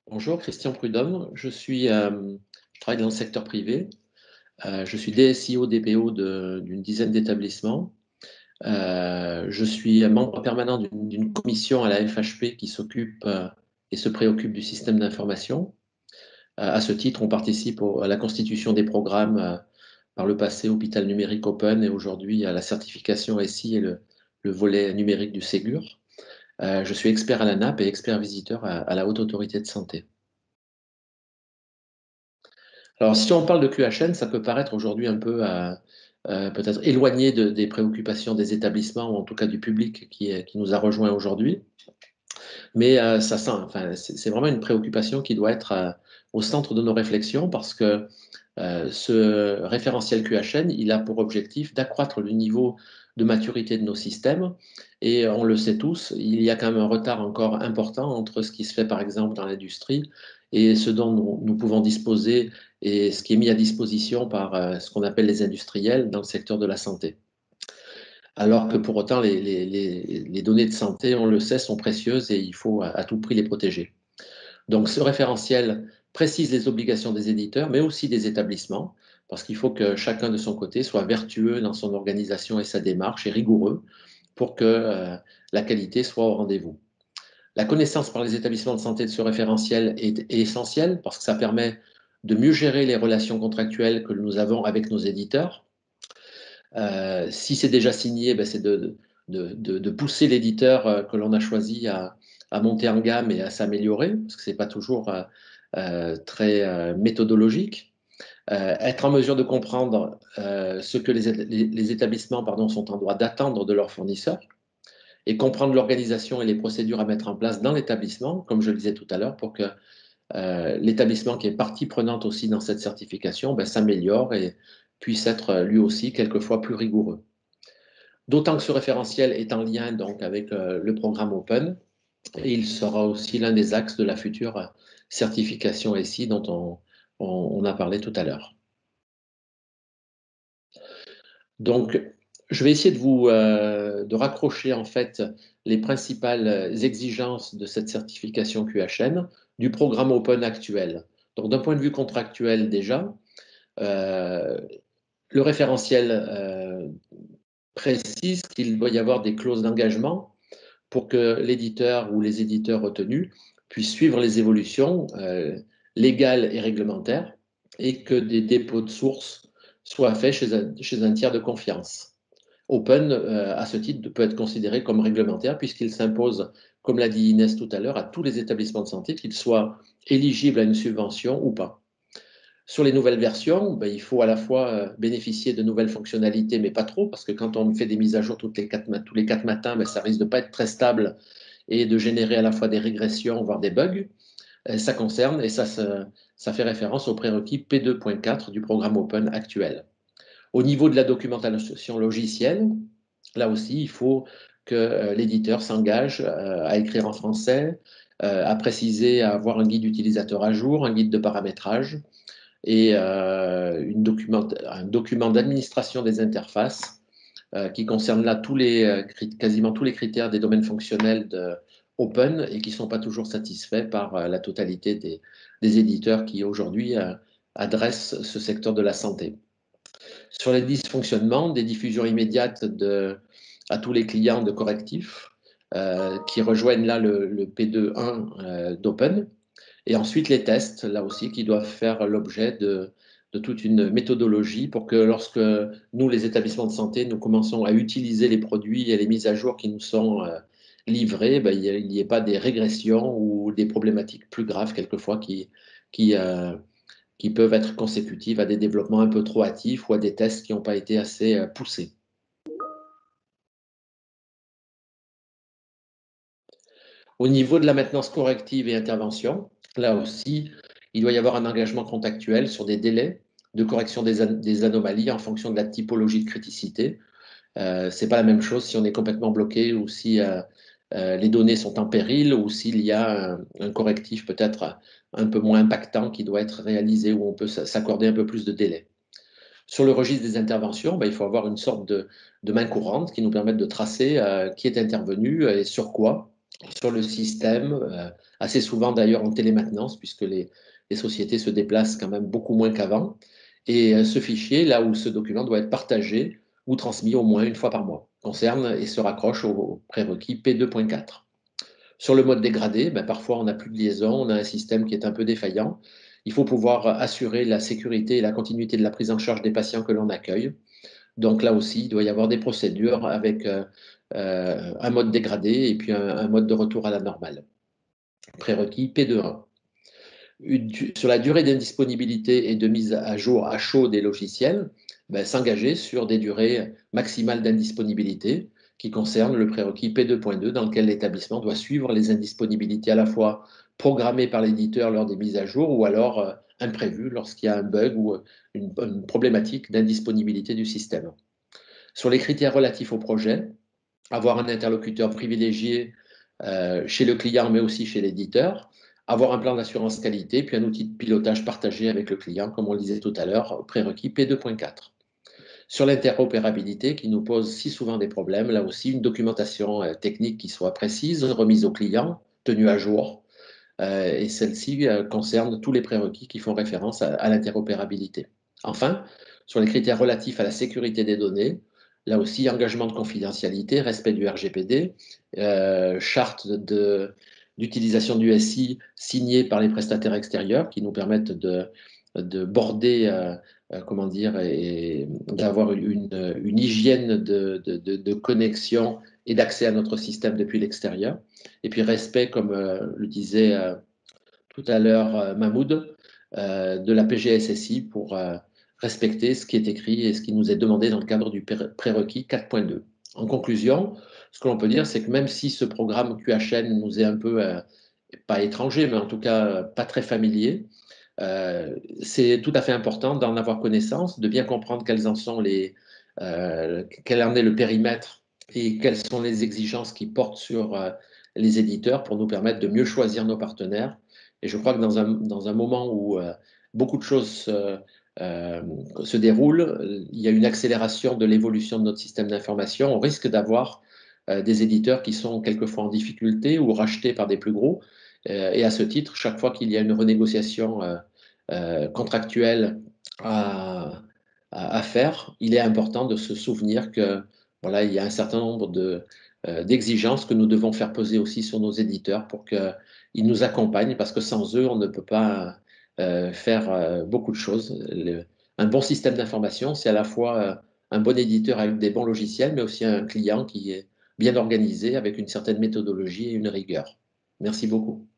Bonjour, Christian Prudhomme. Je travaille dans le secteur privé. Je suis DSIO, DPO d'une dizaine d'établissements. Je suis membre permanent d'une commission à la FHP qui s'occupe et se préoccupe du système d'information. À ce titre, on participe à la constitution des programmes par le passé Hôpital Numérique Open et aujourd'hui à la certification SI et le volet numérique du Ségur. Je suis expert à la NAP et expert visiteur à la Haute Autorité de Santé. Alors, si on parle de QHN, ça peut paraître aujourd'hui un peu peut-être éloigné des préoccupations des établissements, ou en tout cas du public qui nous a rejoints aujourd'hui. Mais enfin, c'est vraiment une préoccupation qui doit être au centre de nos réflexions parce que ce référentiel QHN, il a pour objectif d'accroître le niveau de maturité de nos systèmes. Et on le sait tous, il y a quand même un retard encore important entre ce qui se fait par exemple dans l'industrie et ce dont nous pouvons disposer et ce qui est mis à disposition par ce qu'on appelle les industriels dans le secteur de la santé. Alors que pour autant, les données de santé, on le sait, sont précieuses et il faut à tout prix les protéger. Donc ce référentiel précise les obligations des éditeurs, mais aussi des établissements, parce qu'il faut que chacun de son côté soit vertueux dans son organisation et sa démarche et rigoureux pour que la qualité soit au rendez-vous. La connaissance par les établissements de santé de ce référentiel est essentielle parce que ça permet de mieux gérer les relations contractuelles que nous avons avec nos éditeurs. Si c'est déjà signé, ben c'est de pousser l'éditeur que l'on a choisi à monter en gamme et à s'améliorer, parce que ce n'est pas toujours très méthodologique. Être en mesure de comprendre ce que les établissements sont en droit d'attendre de leurs fournisseurs et comprendre l'organisation et les procédures à mettre en place dans l'établissement, comme je le disais tout à l'heure, pour que l'établissement qui est partie prenante aussi dans cette certification s'améliore et puisse être lui aussi quelquefois plus rigoureux. D'autant que ce référentiel est en lien donc avec le programme Open et il sera aussi l'un des axes de la future certification SI dont on a parlé tout à l'heure. Donc, je vais essayer de raccrocher en fait les principales exigences de cette certification QHN du programme Open actuel. Donc, d'un point de vue contractuel déjà, euh, le référentiel précise qu'il doit y avoir des clauses d'engagement pour que l'éditeur ou les éditeurs retenus puissent suivre les évolutions légales et réglementaires et que des dépôts de sources soient faits chez un tiers de confiance. Open, à ce titre, peut être considéré comme réglementaire puisqu'il s'impose, comme l'a dit Inès tout à l'heure, à tous les établissements de santé, qu'ils soient éligibles à une subvention ou pas. Sur les nouvelles versions, il faut à la fois bénéficier de nouvelles fonctionnalités, mais pas trop, parce que quand on fait des mises à jour tous les 4 matins, ça risque de ne pas être très stable et de générer à la fois des régressions, voire des bugs. Ça concerne, et ça fait référence au prérequis P2.4 du programme Open actuel. Au niveau de la documentation logicielle, là aussi, il faut que l'éditeur s'engage à écrire en français, à préciser, à avoir un guide utilisateur à jour, un guide de paramétrage, et un document d'administration des interfaces qui concerne là quasiment tous les critères des domaines fonctionnels de Open et qui ne sont pas toujours satisfaits par la totalité des éditeurs qui aujourd'hui adressent ce secteur de la santé. Sur les dysfonctionnements, des diffusions immédiates à tous les clients de correctifs qui rejoignent là le P2.1 d'Open. Et ensuite, les tests, là aussi, qui doivent faire l'objet de toute une méthodologie pour que lorsque nous, les établissements de santé, nous commençons à utiliser les produits et les mises à jour qui nous sont livrés, il n'y ait pas des régressions ou des problématiques plus graves quelquefois qui, euh, qui peuvent être consécutives à des développements un peu trop hâtifs ou à des tests qui n'ont pas été assez poussés. Au niveau de la maintenance corrective et intervention, là aussi, il doit y avoir un engagement contractuel sur des délais de correction des anomalies en fonction de la typologie de criticité. Ce n'est pas la même chose si on est complètement bloqué ou si les données sont en péril ou s'il y a un correctif peut-être un peu moins impactant qui doit être réalisé où on peut s'accorder un peu plus de délai. Sur le registre des interventions, il faut avoir une sorte de main courante qui nous permette de tracer qui est intervenu et sur quoi. sur le système, assez souvent d'ailleurs en télémaintenance, puisque les sociétés se déplacent quand même beaucoup moins qu'avant. Et ce fichier, là où ce document doit être partagé ou transmis au moins une fois par mois, concerne et se raccroche au prérequis P2.4. Sur le mode dégradé, ben, parfois on n'a plus de liaison, on a un système qui est un peu défaillant. Il faut pouvoir assurer la sécurité et la continuité de la prise en charge des patients que l'on accueille. Donc là aussi, il doit y avoir des procédures avec un mode dégradé et puis un mode de retour à la normale. Prérequis P2.1. Sur la durée d'indisponibilité et de mise à jour à chaud des logiciels, ben, s'engager sur des durées maximales d'indisponibilité qui concernent le prérequis P2.2 dans lequel l'établissement doit suivre les indisponibilités à la fois programmées par l'éditeur lors des mises à jour ou alors imprévues lorsqu'il y a un bug ou une problématique d'indisponibilité du système. Sur les critères relatifs au projet, avoir un interlocuteur privilégié chez le client, mais aussi chez l'éditeur, avoir un plan d'assurance qualité, puis un outil de pilotage partagé avec le client, comme on le disait tout à l'heure, prérequis P2.4. Sur l'interopérabilité, qui nous pose si souvent des problèmes, là aussi, une documentation technique qui soit précise, remise au client, tenue à jour, et celle-ci concerne tous les prérequis qui font référence à l'interopérabilité. Enfin, sur les critères relatifs à la sécurité des données, là aussi, engagement de confidentialité, respect du RGPD, charte d'utilisation du SI signée par les prestataires extérieurs qui nous permettent de border, comment dire, et d'avoir une hygiène de connexion et d'accès à notre système depuis l'extérieur. Et puis respect, comme le disait tout à l'heure Mahmoud, de la PGSSI pour respecter ce qui est écrit et ce qui nous est demandé dans le cadre du prérequis 4.2. En conclusion, ce que l'on peut dire, c'est que même si ce programme QHN nous est un peu, pas étranger, mais en tout cas pas très familier, c'est tout à fait important d'en avoir connaissance, de bien comprendre quels en sont quel en est le périmètre et quelles sont les exigences qui portent sur les éditeurs pour nous permettre de mieux choisir nos partenaires. Et je crois que dans un moment où beaucoup de choses se déroulent, il y a une accélération de l'évolution de notre système d'information. On risque d'avoir des éditeurs qui sont quelquefois en difficulté ou rachetés par des plus gros. Et à ce titre, chaque fois qu'il y a une renégociation contractuelle à, à faire, il est important de se souvenir que voilà, il y a un certain nombre d'exigences que nous devons faire peser aussi sur nos éditeurs pour qu'ils nous accompagnent, parce que sans eux, on ne peut pas faire beaucoup de choses. Un bon système d'information, c'est à la fois un bon éditeur avec des bons logiciels, mais aussi un client qui est bien organisé avec une certaine méthodologie et une rigueur. Merci beaucoup.